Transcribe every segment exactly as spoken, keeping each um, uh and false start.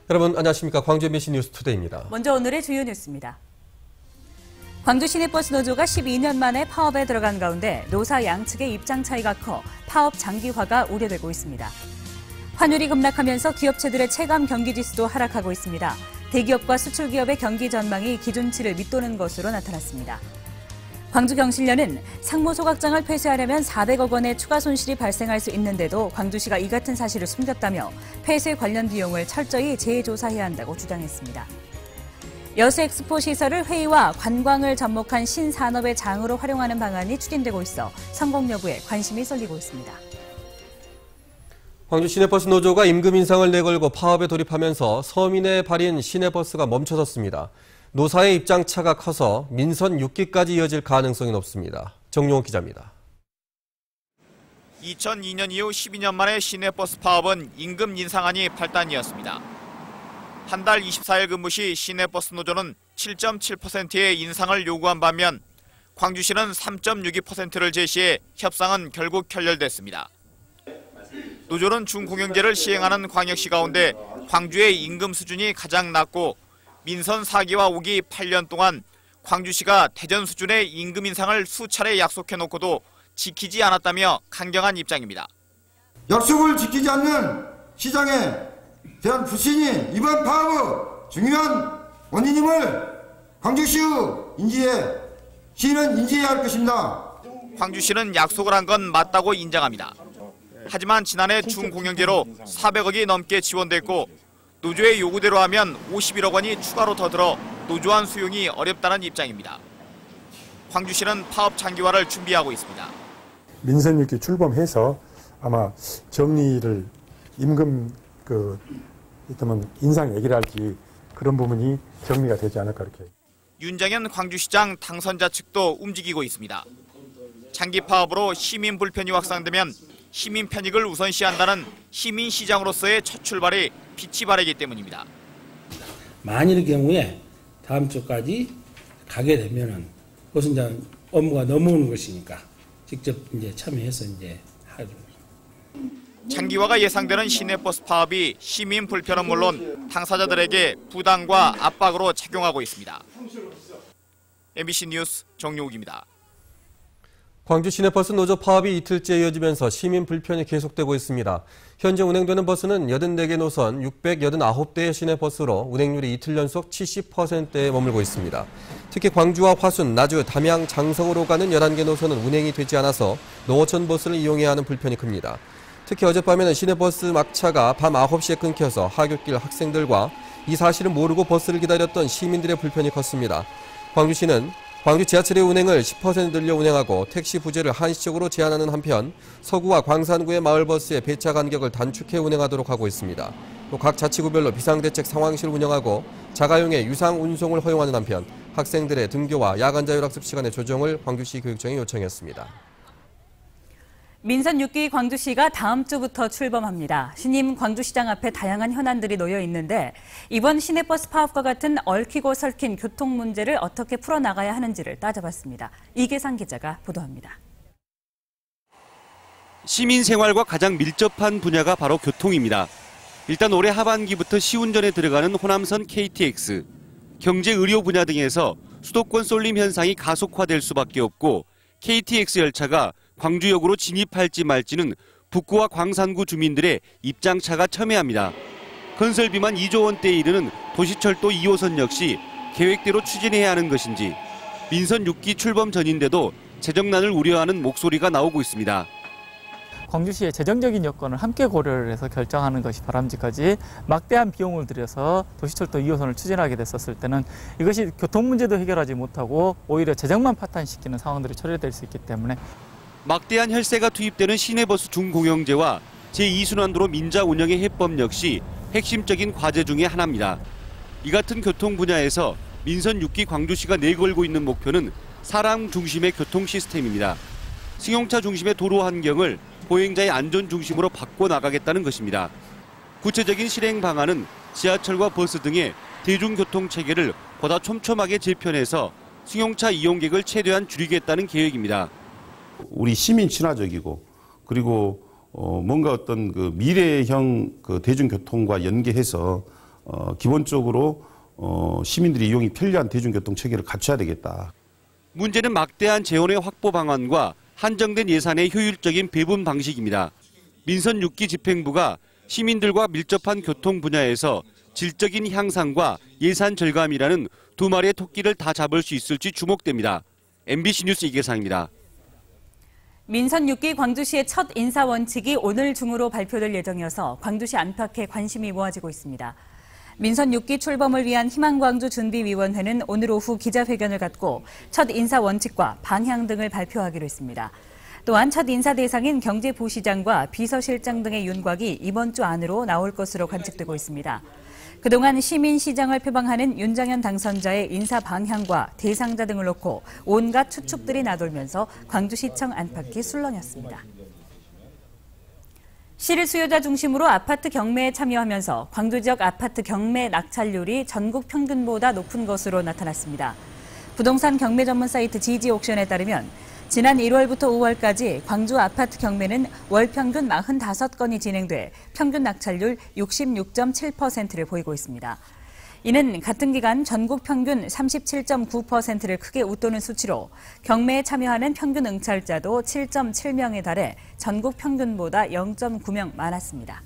여러분 안녕하십니까. 광주 엠비씨 뉴스투데이입니다. 먼저 오늘의 주요 뉴스입니다. 광주 시내버스 노조가 십이 년 만에 파업에 들어간 가운데 노사 양측의 입장 차이가 커 파업 장기화가 우려되고 있습니다. 환율이 급락하면서 기업체들의 체감 경기 지수도 하락하고 있습니다. 대기업과 수출기업의 경기 전망이 기준치를 밑도는 것으로 나타났습니다. 광주경실련은 상무소각장을 폐쇄하려면 사백억 원의 추가 손실이 발생할 수 있는데도 광주시가 이 같은 사실을 숨겼다며 폐쇄 관련 비용을 철저히 재조사해야 한다고 주장했습니다. 여수엑스포 시설을 회의와 관광을 접목한 신산업의 장으로 활용하는 방안이 추진되고 있어 성공 여부에 관심이 쏠리고 있습니다. 광주 시내버스 노조가 임금 인상을 내걸고 파업에 돌입하면서 서민의 발인 시내버스가 멈춰섰습니다. 노사의 입장차가 커서 민선 육 기까지 이어질 가능성이 높습니다. 정용호 기자입니다. 이천이 년 이후 십이 년 만에 시내버스 파업은 임금 인상안이 발단이었습니다. 한 달 이십사 일 근무 시 시내버스 노조는 칠 점 칠 퍼센트의 인상을 요구한 반면 광주시는 삼 점 육이 퍼센트를 제시해 협상은 결국 결렬됐습니다. 노조는 중공영제를 시행하는 광역시 가운데 광주의 임금 수준이 가장 낮고 민선 사 기와 오 기 팔 년 동안 광주시가 대전 수준의 임금 인상을 수차례 약속해놓고도 지키지 않았다며 강경한 입장입니다. 약속을 지키지 않는 시장에 대한 불신이 이번 파업의 중요한 원인임을 광주시의 인지에 시는 인지해야 할 것입니다. 광주시는 약속을 한 건 맞다고 인정합니다. 하지만 지난해 중공영제로 사백억이 넘게 지원됐고 노조의 요구대로 하면 오십일억 원이 추가로 더 들어 노조안 수용이 어렵다는 입장입니다. 광주시는 파업 장기화를 준비하고 있습니다. 민선 육 기 출범해서 아마 정리를 임금 그 있다면 인상 얘기를 할지 그런 부분이 정리가 되지 않을까 이렇게. 윤정현 광주시장 당선자 측도 움직이고 있습니다. 장기 파업으로 시민 불편이 확산되면 시민 편익을 우선시한다는 시민시장으로서의 첫 출발이 빛이 바라기 때문입니다. 만일 경우에 다음 주까지 가게 되면은 그것은 이제 업무가 넘어오는 것이니까 직접 이제 참여해서 이제 하죠. 장기화가 예상되는 시내버스 파업이 시민 불편은 물론 당사자들에게 부담과 압박으로 작용하고 있습니다. 엠비씨 뉴스 정용욱입니다. 광주 시내버스 노조 파업이 이틀째 이어지면서 시민 불편이 계속되고 있습니다. 현재 운행되는 버스는 여든네 개 노선 육백팔십구 대의 시내버스로 운행률이 이틀 연속 칠십 퍼센트대에 머물고 있습니다. 특히 광주와 화순, 나주, 담양, 장성으로 가는 열한 개 노선은 운행이 되지 않아서 노원천 버스를 이용해야 하는 불편이 큽니다. 특히 어젯밤에는 시내버스 막차가 밤 아홉 시에 끊겨서 하굣길 학생들과 이 사실을 모르고 버스를 기다렸던 시민들의 불편이 컸습니다. 광주시는 광주 지하철의 운행을 십 퍼센트 늘려 운행하고 택시 부재를 한시적으로 제한하는 한편 서구와 광산구의 마을버스의 배차 간격을 단축해 운행하도록 하고 있습니다. 또 각 자치구별로 비상대책 상황실 운영하고 자가용의 유상 운송을 허용하는 한편 학생들의 등교와 야간 자율학습 시간의 조정을 광주시 교육청에 요청했습니다. 민선 육 기 광주시가 다음 주부터 출범합니다. 신임 광주시장 앞에 다양한 현안들이 놓여 있는데 이번 시내버스 파업과 같은 얽히고 설킨 교통 문제를 어떻게 풀어나가야 하는지를 따져봤습니다. 이계상 기자가 보도합니다. 시민 생활과 가장 밀접한 분야가 바로 교통입니다. 일단 올해 하반기부터 시운전에 들어가는 호남선 케이티엑스, 경제 의료 분야 등에서 수도권 쏠림 현상이 가속화될 수밖에 없고 케이티엑스 열차가 광주역으로 진입할지 말지는 북구와 광산구 주민들의 입장차가 첨예합니다. 건설비만 이조 원대에 이르는 도시철도 이 호선 역시 계획대로 추진해야 하는 것인지 민선 육 기 출범 전인데도 재정난을 우려하는 목소리가 나오고 있습니다. 광주시의 재정적인 여건을 함께 고려를 해서 결정하는 것이 바람직하지 막대한 비용을 들여서 도시철도 이 호선을 추진하게 됐었을 때는 이것이 교통 문제도 해결하지 못하고 오히려 재정만 파탄시키는 상황들이 초래될 수 있기 때문에 막대한 혈세가 투입되는 시내버스 중공영제와 제이 순환도로 민자 운영의 해법 역시 핵심적인 과제 중의 하나입니다. 이 같은 교통 분야에서 민선 육 기 광주시가 내걸고 있는 목표는 사람 중심의 교통 시스템입니다. 승용차 중심의 도로 환경을 보행자의 안전 중심으로 바꿔나가겠다는 것입니다. 구체적인 실행 방안은 지하철과 버스 등의 대중교통 체계를 보다 촘촘하게 재편해서 승용차 이용객을 최대한 줄이겠다는 계획입니다. 우리 시민 친화적이고 그리고 어 뭔가 어떤 그 미래형 그 대중교통과 연계해서 어, 기본적으로 어, 시민들이 이용이 편리한 대중교통 체계를 갖춰야 되겠다. 문제는 막대한 재원의 확보 방안과 한정된 예산의 효율적인 배분 방식입니다. 민선 육 기 집행부가 시민들과 밀접한 교통 분야에서 질적인 향상과 예산 절감이라는 두 마리의 토끼를 다 잡을 수 있을지 주목됩니다. 엠비씨 뉴스 이계상입니다. 민선 육 기 광주시의 첫 인사 원칙이 오늘 중으로 발표될 예정이어서 광주시 안팎에 관심이 모아지고 있습니다. 민선 육 기 출범을 위한 희망광주 준비위원회는 오늘 오후 기자회견을 갖고 첫 인사 원칙과 방향 등을 발표하기로 했습니다. 또한 첫 인사 대상인 경제부시장과 비서실장 등의 윤곽이 이번 주 안으로 나올 것으로 관측되고 있습니다. 그동안 시민시장을 표방하는 윤장현 당선자의 인사 방향과 대상자 등을 놓고 온갖 추측들이 나돌면서 광주시청 안팎이 술렁였습니다. 실 수요자 중심으로 아파트 경매에 참여하면서 광주 지역 아파트 경매 낙찰률이 전국 평균보다 높은 것으로 나타났습니다. 부동산 경매 전문 사이트 지지옥션에 따르면 지난 일월부터 오월까지 광주 아파트 경매는 월 평균 사십오 건이 진행돼 평균 낙찰률 육십육 점 칠 퍼센트를 보이고 있습니다. 이는 같은 기간 전국 평균 삼십칠 점 구 퍼센트를 크게 웃도는 수치로 경매에 참여하는 평균 응찰자도 칠 점 칠 명에 달해 전국 평균보다 영 점 구 명 많았습니다.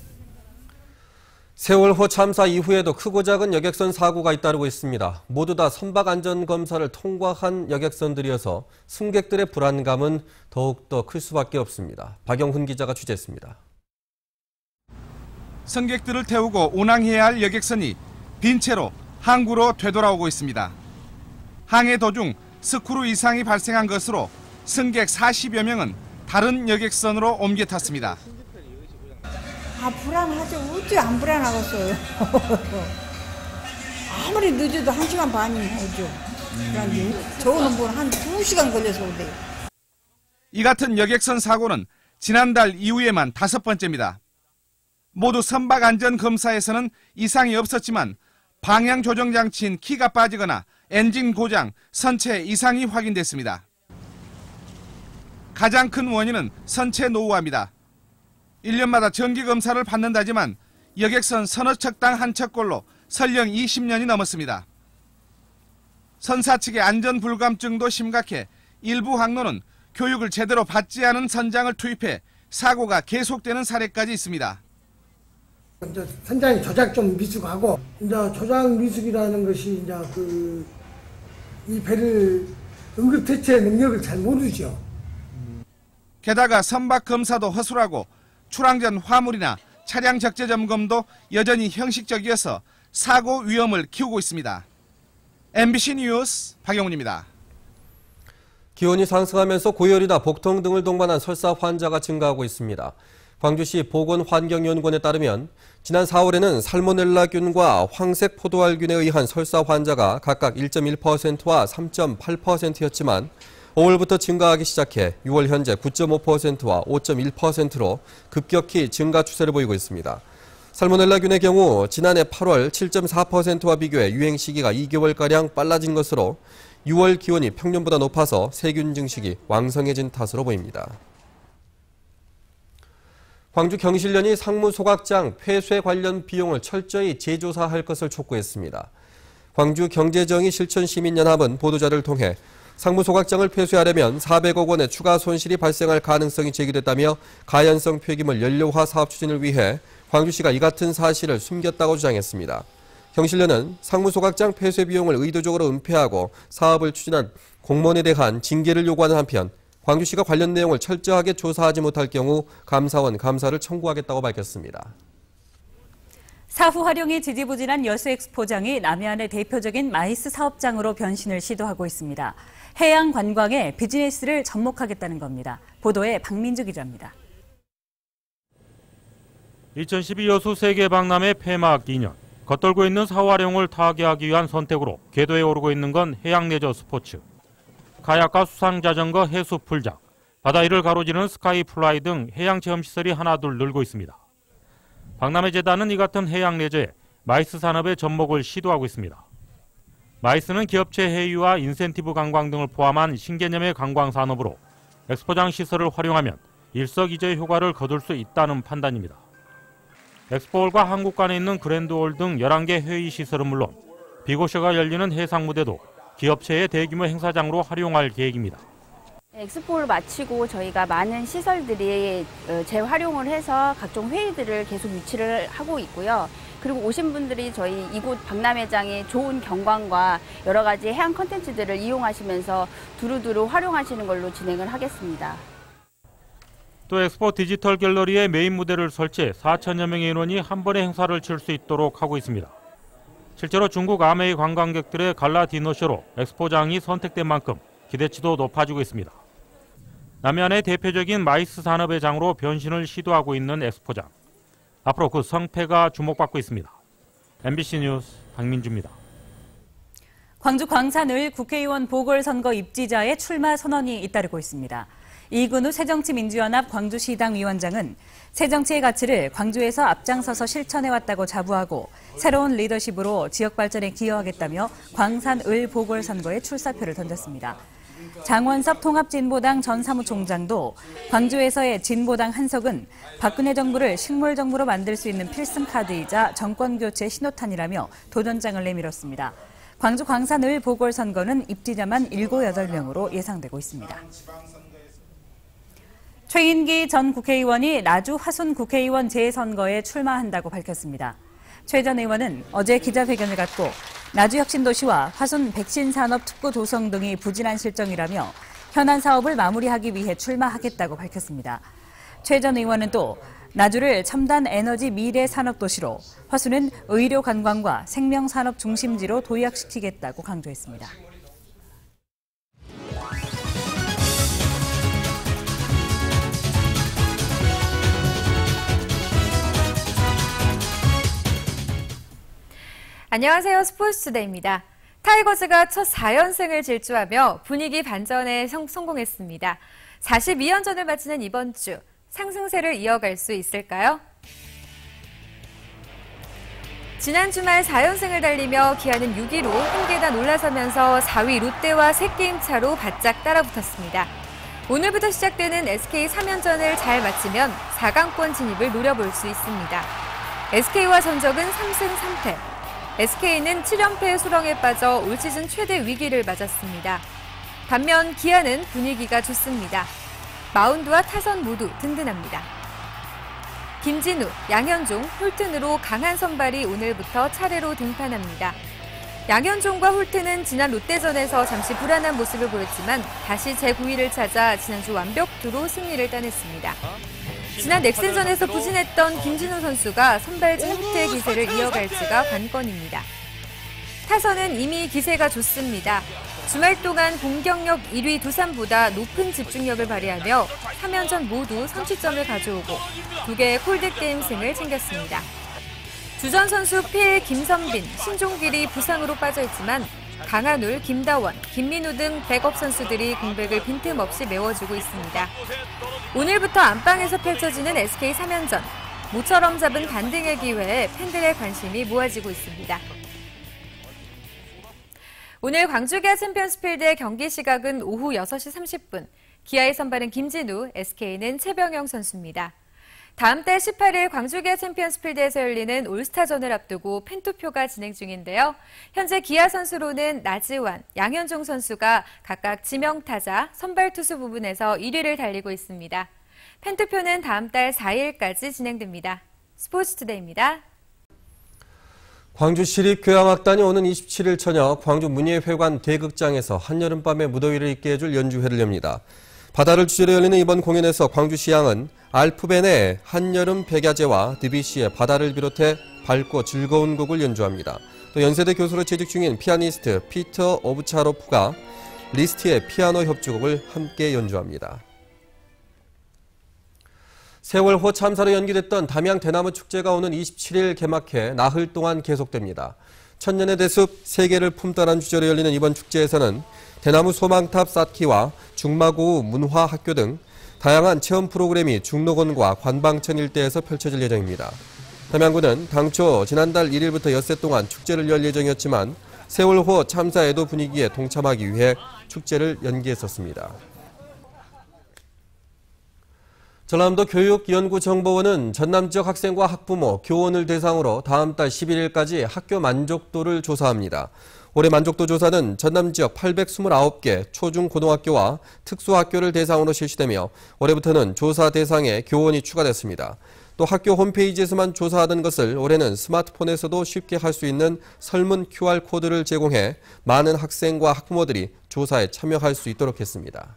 세월호 참사 이후에도 크고 작은 여객선 사고가 잇따르고 있습니다. 모두 다 선박안전검사를 통과한 여객선들이어서 승객들의 불안감은 더욱더 클 수밖에 없습니다. 박영훈 기자가 취재했습니다. 승객들을 태우고 운항해야 할 여객선이 빈 채로 항구로 되돌아오고 있습니다. 항해 도중 스크루 이상이 발생한 것으로 승객 사십여 명은 다른 여객선으로 옮겨 탔습니다. 아, 불안하죠. 어떻게 안 불안하겠어요. 아무리 늦어도 한 시간 반이 오죠. 그런데 저거는 뭐 한 두 시간 걸려서 오대요. 이 같은 여객선 사고는 지난달 이후에만 다섯 번째입니다. 모두 선박 안전 검사에서는 이상이 없었지만 방향 조정 장치인 키가 빠지거나 엔진 고장, 선체 이상이 확인됐습니다. 가장 큰 원인은 선체 노후화입니다. 일 년마다 정기 검사를 받는다지만 여객선 서너 척당 한 척꼴로 설령 이십 년이 넘었습니다. 선사 측의 안전 불감증도 심각해 일부 항로는 교육을 제대로 받지 않은 선장을 투입해 사고가 계속되는 사례까지 있습니다. 이제 선장이 조작 좀 미숙하고 이제 조작 미숙이라는 것이 이제 그 이 배를 응급 대체 능력을 잘 모르죠. 게다가 선박 검사도 허술하고 출항 전 화물이나 차량 적재 점검도 여전히 형식적이어서 사고 위험을 키우고 있습니다. 엠비씨 뉴스 박영훈입니다. 기온이 상승하면서 고열이나 복통 등을 동반한 설사 환자가 증가하고 있습니다. 광주시 보건환경연구원에 따르면 지난 사월에는 살모넬라균과 황색 포도알균에 의한 설사 환자가 각각 일 점 일 퍼센트와 삼 점 팔 퍼센트였지만 오월부터 증가하기 시작해 유월 현재 구 점 오 퍼센트와 오 점 일 퍼센트로 급격히 증가 추세를 보이고 있습니다. 살모넬라균의 경우 지난해 팔월 칠 점 사 퍼센트와 비교해 유행 시기가 이 개월가량 빨라진 것으로 유월 기온이 평년보다 높아서 세균 증식이 왕성해진 탓으로 보입니다. 광주 경실련이 상무소각장 폐쇄 관련 비용을 철저히 재조사할 것을 촉구했습니다. 광주 경제정의 실천시민연합은 보도자를 통해 상무소각장을 폐쇄하려면 사백억 원의 추가 손실이 발생할 가능성이 제기됐다며 가연성 폐기물 연료화 사업 추진을 위해 광주시가 이 같은 사실을 숨겼다고 주장했습니다. 경실련은 상무소각장 폐쇄 비용을 의도적으로 은폐하고 사업을 추진한 공무원에 대한 징계를 요구하는 한편 광주시가 관련 내용을 철저하게 조사하지 못할 경우 감사원 감사를 청구하겠다고 밝혔습니다. 사후 활용이 지지부진한 여수엑스포장이 남해안의 대표적인 마이스 사업장으로 변신을 시도하고 있습니다. 해양 관광에 비즈니스를 접목하겠다는 겁니다. 보도에 박민주 기자입니다. 이천십이 여수 세계박람회 폐막 이 년, 겉돌고 있는 사후 활용을 타개하기 위한 선택으로 궤도에 오르고 있는 건 해양 레저 스포츠. 카약과 수상자전거, 해수 풀장, 바다 위를 가로지르는 스카이 플라이 등 해양 체험시설이 하나둘 늘고 있습니다. 박람회 재단은 이 같은 해양 레저에 마이스 산업의 접목을 시도하고 있습니다. 마이스는 기업체 회유와 인센티브 관광 등을 포함한 신개념의 관광 산업으로 엑스포장 시설을 활용하면 일석이조의 효과를 거둘 수 있다는 판단입니다. 엑스포홀과 한국 간에 있는 그랜드홀 등 열한 개 회의 시설은 물론 비고쇼가 열리는 해상 무대도 기업체의 대규모 행사장으로 활용할 계획입니다. 엑스포를 마치고 저희가 많은 시설들이 재활용을 해서 각종 회의들을 계속 유치를 하고 있고요. 그리고 오신 분들이 저희 이곳 박람회장의 좋은 경관과 여러 가지 해양 콘텐츠들을 이용하시면서 두루두루 활용하시는 걸로 진행을 하겠습니다. 또 엑스포 디지털 갤러리의 메인 무대를 설치해 사천여 명의 인원이 한 번에 행사를 칠 수 있도록 하고 있습니다. 실제로 중국 아메이 관광객들의 갈라 디너쇼로 엑스포장이 선택된 만큼 기대치도 높아지고 있습니다. 남해안의 대표적인 마이스 산업의 장으로 변신을 시도하고 있는 엑스포장. 앞으로 그 성패가 주목받고 있습니다. 엠비씨 뉴스 박민주입니다. 광주 광산을 국회의원 보궐선거 입지자의 출마 선언이 잇따르고 있습니다. 이근우 새정치민주연합 광주시당 위원장은 새정치의 가치를 광주에서 앞장서서 실천해왔다고 자부하고 새로운 리더십으로 지역 발전에 기여하겠다며 광산을 보궐선거에 출사표를 던졌습니다. 장원섭 통합진보당 전 사무총장도 광주에서의 진보당 한석은 박근혜 정부를 식물정부로 만들 수 있는 필승카드이자 정권교체 신호탄이라며 도전장을 내밀었습니다. 광주 광산을 보궐선거는 입지자만 일곱, 여덟 명으로 예상되고 있습니다. 최인기 전 국회의원이 나주 화순 국회의원 재선거에 출마한다고 밝혔습니다. 최 전 의원은 어제 기자회견을 갖고 나주혁신도시와 화순 백신산업 특구 도성 등이 부진한 실정이라며 현안 사업을 마무리하기 위해 출마하겠다고 밝혔습니다. 최 전 의원은 또 나주를 첨단 에너지 미래 산업도시로, 화순은 의료 관광과 생명산업 중심지로 도약시키겠다고 강조했습니다. 안녕하세요. 스포츠투데이입니다. 타이거즈가 첫 사 연승을 질주하며 분위기 반전에 성, 성공했습니다. 사십이 연전을 마치는 이번 주, 상승세를 이어갈 수 있을까요? 지난 주말 사 연승을 달리며 기아는 육 위로 한 계단 올라서면서 사 위 롯데와 세 게임 차로 바짝 따라붙었습니다. 오늘부터 시작되는 에스케이 삼 연전을 잘 마치면 사 강권 진입을 노려볼 수 있습니다. 에스케이와 전적은 삼 승 삼 패. 에스케이는 칠 연패의 수렁에 빠져 올 시즌 최대 위기를 맞았습니다. 반면 기아는 분위기가 좋습니다. 마운드와 타선 모두 든든합니다. 김진우, 양현종, 홀튼으로 강한 선발이 오늘부터 차례로 등판합니다. 양현종과 홀튼은 지난 롯데전에서 잠시 불안한 모습을 보였지만 다시 제구 위를 찾아 지난주 완벽투로 승리를 따냈습니다. 지난 넥센전에서 부진했던 김진우 선수가 선발 챔프의 기세를 이어갈지가 관건입니다. 타선은 이미 기세가 좋습니다. 주말 동안 공격력 일 위 두산보다 높은 집중력을 발휘하며 삼 연전 모두 선취점을 가져오고 두 개의 콜드게임 승을 챙겼습니다. 주전 선수 필, 김선빈, 신종길이 부상으로 빠져있지만 강한울, 김다원, 김민우 등 백업 선수들이 공백을 빈틈없이 메워주고 있습니다. 오늘부터 안방에서 펼쳐지는 에스케이 삼 연전. 모처럼 잡은 반등의 기회에 팬들의 관심이 모아지고 있습니다. 오늘 광주 기아 챔피언스필드의 경기 시각은 오후 여섯 시 삼십 분. 기아의 선발은 김진우, 에스케이는 최병영 선수입니다. 다음 달 십팔 일 광주 기아 챔피언스필드에서 열리는 올스타전을 앞두고 팬투표가 진행 중인데요. 현재 기아 선수로는 나지완, 양현종 선수가 각각 지명타자, 선발투수 부분에서 일 위를 달리고 있습니다. 팬투표는 다음 달 사 일까지 진행됩니다. 스포츠투데이입니다. 광주시립교향악단이 오는 이십칠 일 저녁 광주 문예회관 대극장에서 한여름밤의 무더위를 잊게 해줄 연주회를 엽니다. 바다를 주제로 열리는 이번 공연에서 광주시향은 알프벤의 한여름 백야제와 드뷔시의 바다를 비롯해 밝고 즐거운 곡을 연주합니다. 또 연세대 교수로 재직 중인 피아니스트 피터 오브차로프가 리스트의 피아노 협주곡을 함께 연주합니다. 세월호 참사로 연기됐던 담양 대나무 축제가 오는 이십칠 일 개막해 나흘 동안 계속됩니다. 천년의 대숲 세계를 품다란 주제로 열리는 이번 축제에서는 대나무 소망탑 쌓기와 중마고우 문화학교 등 다양한 체험 프로그램이 중록원과 관방천 일대에서 펼쳐질 예정입니다. 담양구는 당초 지난달 일 일부터 엿새 동안 축제를 열 예정이었지만 세월호 참사 애도 분위기에 동참하기 위해 축제를 연기했었습니다. 전남도 교육연구정보원은 전남 지역 학생과 학부모, 교원을 대상으로 다음 달 십일 일까지 학교 만족도를 조사합니다. 올해 만족도 조사는 전남 지역 팔백이십구 개 초중고등학교와 특수학교를 대상으로 실시되며 올해부터는 조사 대상에 교원이 추가됐습니다. 또 학교 홈페이지에서만 조사하던 것을 올해는 스마트폰에서도 쉽게 할 수 있는 설문 큐알코드를 제공해 많은 학생과 학부모들이 조사에 참여할 수 있도록 했습니다.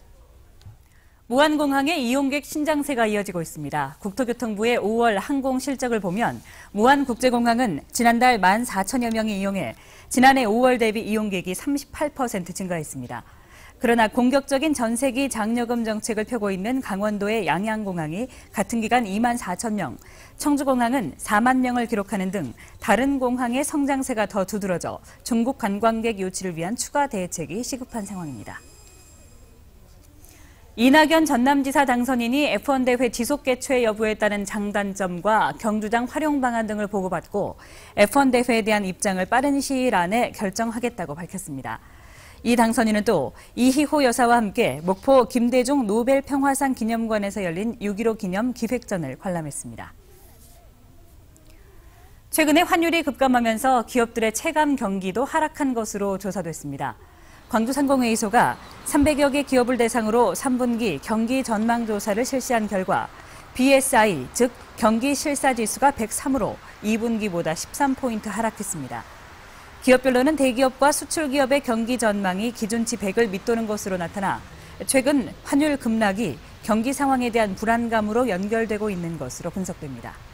무안공항의 이용객 신장세가 이어지고 있습니다. 국토교통부의 오월 항공 실적을 보면 무안국제공항은 지난달 만 사천여 명이 이용해 지난해 오월 대비 이용객이 삼십팔 퍼센트 증가했습니다. 그러나 공격적인 전세기 장려금 정책을 펴고 있는 강원도의 양양공항이 같은 기간 이만 사천 명, 청주공항은 사만 명을 기록하는 등 다른 공항의 성장세가 더 두드러져 중국 관광객 유치를 위한 추가 대책이 시급한 상황입니다. 이낙연 전남지사 당선인이 에프원 대회 지속 개최 여부에 따른 장단점과 경주장 활용 방안 등을 보고받고 에프원 대회에 대한 입장을 빠른 시일 안에 결정하겠다고 밝혔습니다. 이 당선인은 또 이희호 여사와 함께 목포 김대중 노벨 평화상 기념관에서 열린 육점일오 기념 기획전을 관람했습니다. 최근에 환율이 급감하면서 기업들의 체감 경기도 하락한 것으로 조사됐습니다. 광주상공회의소가 삼백여 개 기업을 대상으로 삼 분기 경기 전망조사를 실시한 결과 비에스아이, 즉 경기실사지수가 백삼으로 이 분기보다 십삼 포인트 하락했습니다. 기업별로는 대기업과 수출기업의 경기 전망이 기준치 백을 밑도는 것으로 나타나 최근 환율 급락이 경기 상황에 대한 불안감으로 연결되고 있는 것으로 분석됩니다.